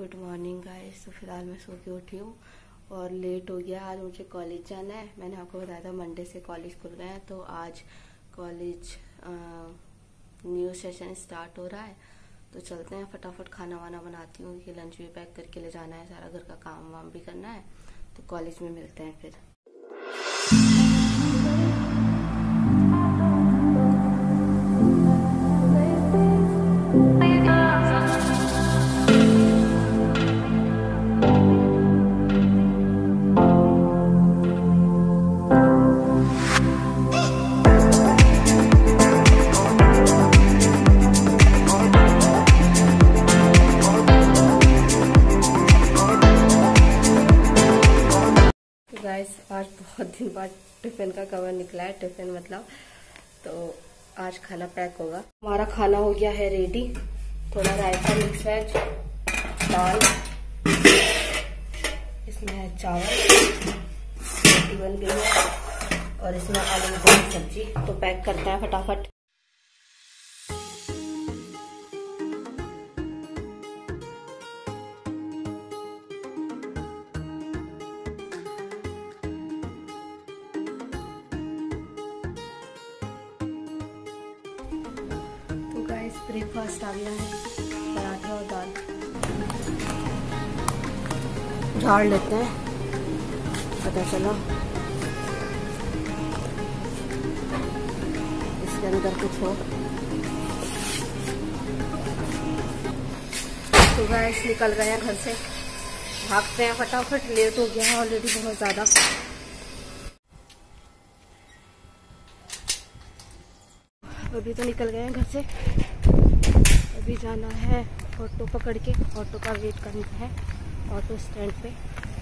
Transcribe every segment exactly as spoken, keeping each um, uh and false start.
Good morning guys. तो फिलहाल मैं सो के उठी हूँ और लेट हो गया। आज मुझे कॉलेज जाना है। मैंने आपको बताया था मंडे से कॉलेज खुल रहे हैं, तो आज कॉलेज न्यू सेशन स्टार्ट हो रहा है। तो चलते हैं, फटाफट खाना वाना बनाती हूँ कि लंच भी पैक करके ले जाना है, सारा घर का काम वाम भी करना है। तो कॉलेज में मिलते हैं फिर। गाइस आज बहुत दिन बाद टिफिन का कवर निकला है। टिफिन मतलब तो आज खाना पैक होगा। हमारा खाना हो गया है रेडी। थोड़ा रायता, मिक्स वेज, दाल, इसमें है चावल, रोटी बन गई है और इसमें आलू की सब्जी। तो पैक करते हैं फटाफट। ब्रेकफास्ट आ गया है, पराठा और दाल। झाड़ लेते हैं, पता चला इसके अंदर कुछ हो। तो गाइस निकल गए हैं घर से, भागते हैं फटाफट। लेट हो गया है ऑलरेडी बहुत ज्यादा। अभी तो निकल गए हैं घर से। अभी जाना है ऑटो पकड़ के, ऑटो का वेट करना है ऑटो स्टैंड पे।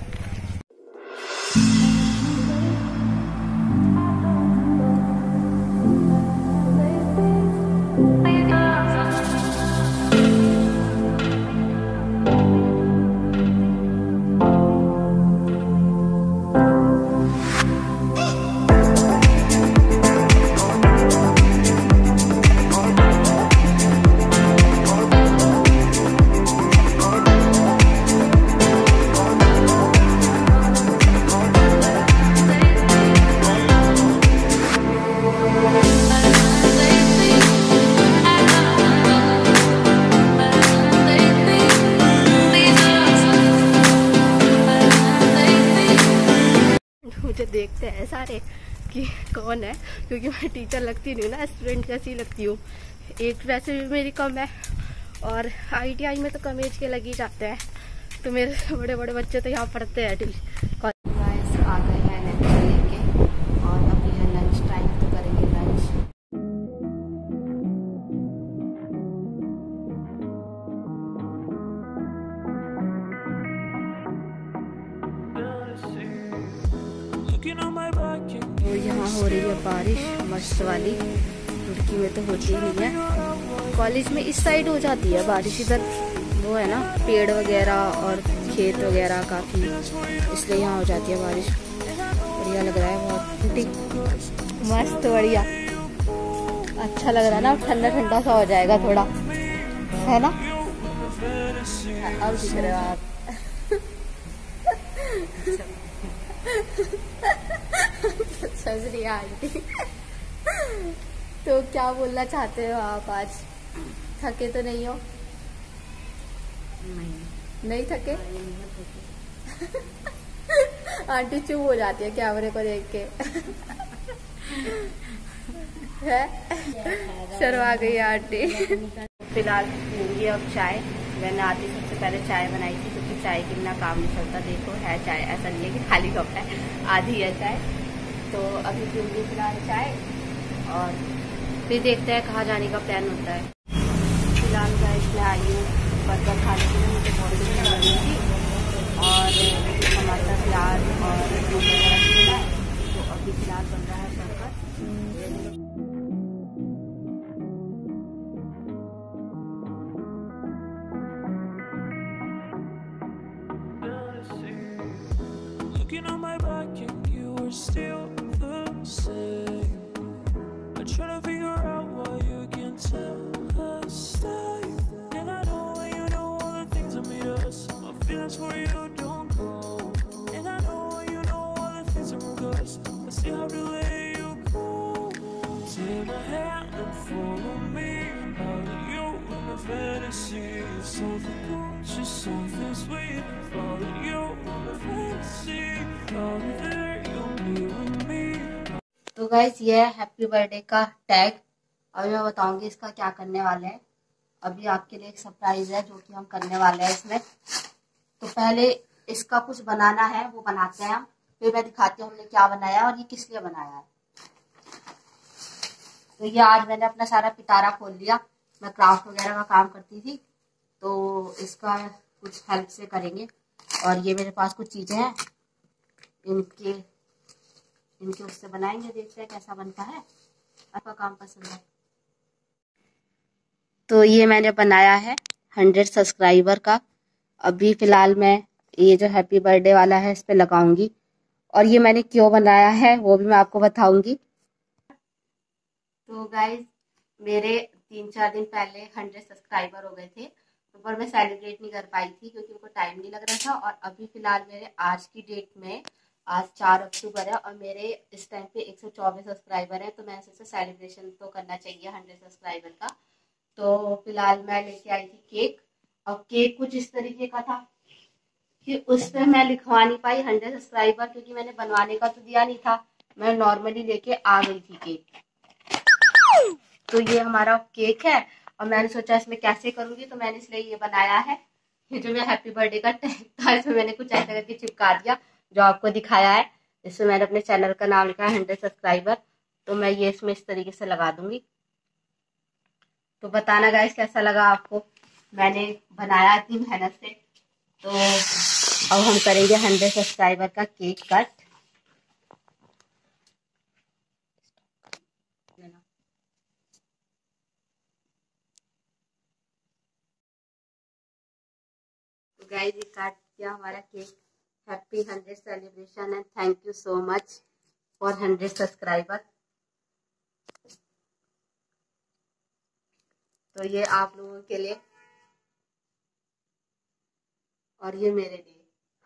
मुझे देखते हैं सारे कि कौन है, क्योंकि मैं टीचर लगती नहीं हूँ ना, स्टूडेंट जैसी लगती हूँ। एज वैसे भी मेरी कम है और आईटीआई में तो कम एज के लग ही जाते हैं। तो मेरे बड़े बड़े बच्चे तो यहाँ पढ़ते हैं। गाइस आ गए हैं लेक्चर लेके और अभी है लंच टाइम, तो करेंगे लंच। तो यहाँ हो रही है बारिश मस्त वाली। रुड़की में तो होती ही नहीं है, कॉलेज में इस साइड हो जाती है बारिश। इधर वो है ना पेड़ वगैरह और खेत वगैरह काफ़ी, इसलिए यहाँ हो जाती है बारिश। बढ़िया लग रहा है बहुत, मस्त बढ़िया अच्छा लग रहा है ना। ठंडा ठंडा सा हो जाएगा थोड़ा, है ना। अब दिख रहे हो आप। सजरी आंटी। तो क्या बोलना चाहते हो आप? आज थके तो नहीं हो? नहीं नहीं थके? आंटी चुप हो जाती है कैमरे को देख के। है शर्मा गई आंटी। फिलहाल पीऊंगी अब चाय। मैंने आती सबसे पहले चाय बनाई थी, क्योंकि चाय के बिना काम नहीं चलता। देखो है चाय, ऐसा नहीं है कि खाली कप है, आधी है चाय। तो अभी पीऊंगी फिलहाल चाय और फिर देखते हैं कहाँ जाने का प्लान होता है। फिलहाल गाइस मैं आई हूँ बर्गर खाने के लिए। मुझे बहुत भूख लगी थी और टमाटर प्याज और वगैरह मिला है। तो अभी फिलहाल बन रहा है burger. Still the same. I try to figure out why you can tell us stay. And I know you know all the things that's where you don't go. And I know you know all the things are reversed. I still have to let you go. Take my hand and follow me. Out of you in my fantasy. Something gorgeous, something sweet. Follow you in my fantasy. Out of there you'll be with me. तो guys ये है happy birthday का tag. अभी मैं बताऊंगी इसका क्या करने वाले हैं। अभी आपके लिए एक सरप्राइज है जो कि हम करने वाले हैं इसमें। तो पहले इसका कुछ बनाना है, वो बनाते हैं हम, फिर मैं दिखाती हूँ हमने क्या बनाया और ये किस लिए बनाया है। तो ये आज मैंने अपना सारा पिटारा खोल लिया। मैं क्राफ्ट वगैरह का काम करती थी, तो इसका कुछ हेल्प से करेंगे। और ये मेरे पास कुछ चीजें हैं, इनके इनके उससे बनाएंगे, देखते हैं कैसा बनता है। आपका काम पसंद है तो ये मैंने बनाया है हंड्रेड सब्सक्राइबर का। अभी फिलहाल मैं ये जो हैप्पी बर्थडे वाला है इस पे लगाऊंगी, और ये मैंने क्यों बनाया है वो भी मैं आपको बताऊंगी। तो गाइज मेरे तीन चार दिन पहले हंड्रेड सब्सक्राइबर हो गए थे, तो पर मैं सेलिब्रेट नहीं कर पाई थी क्योंकि उनको टाइम नहीं लग रहा था। और अभी फिलहाल मेरे आज की डेट में, आज चार अक्टूबर है और मेरे इस टाइम पे एक सौ चौबीस सब्सक्राइबर है, तो मैं ऐसे सेलिब्रेशन तो करना चाहिए हंड्रेड सब्सक्राइबर का। तो फिलहाल मैं लेके आई थी केक, और केक कुछ इस तरीके का था कि उस पर मैं लिखवा नहीं पाई हंड्रेड सब्सक्राइबर, क्योंकि मैंने बनवाने का तो दिया नहीं था, मैं नॉर्मली लेके आ गई थी केक। तो ये हमारा केक है और मैंने सोचा इसमें कैसे करूंगी, तो मैंने इसलिए ये बनाया है। ये जो मेरा हैप्पी बर्थडे का टैग था इसमें मैंने कुछ ऐसा करके चिपका दिया जो आपको दिखाया है। इसमें मैंने अपने चैनल का नाम लिखा है हंड्रेड सब्सक्राइबर, तो मैं ये इसमें इस तरीके से लगा दूंगी। तो बताना गाइस कैसा लगा आपको, मैंने बनाया इतनी मेहनत से। तो अब हम करेंगे हंड्रेड सब्सक्राइबर का केक कट। तो गाइस ये काट किया हमारा cake. Happy hundred celebration and thank you so much for hundred subscriber. तो ये आप लोगों के लिए और ये मेरे लिए,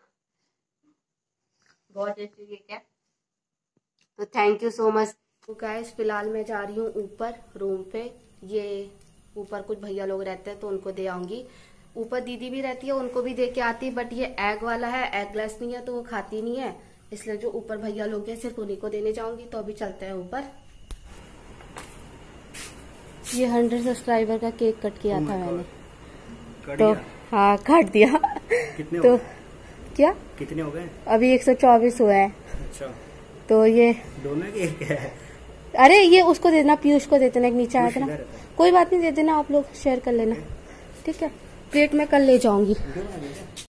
बहुत टेस्टी केक है, तो थैंक यू सो मच। तो गाइस फिलहाल मैं जा रही हूँ ऊपर रूम पे। ये ऊपर कुछ भैया लोग रहते हैं तो उनको दे आऊंगी। ऊपर दीदी भी रहती है, उनको भी दे के आती, बट ये एग वाला है, एगलेस नहीं है तो वो खाती नहीं है, इसलिए जो ऊपर भैया लोग हैं सिर्फ उन्हीं को देने जाऊंगी। तो अभी चलते हैं ऊपर। ये हंड्रेड सब्सक्राइबर का केक कट किया था मैंने, तो हाँ काट दिया। कितने तो हो गए? क्या कितने हो गए? अभी एक सौ चौबीस हुए हैं। अच्छा, तो ये दोनों के एक है। अरे ये उसको दे देना, पीयूष को दे देना, एक नीचे आया था ना, कोई बात नहीं, दे देना, आप लोग शेयर कर लेना, ठीक है। प्लेट में कल ले जाऊंगी।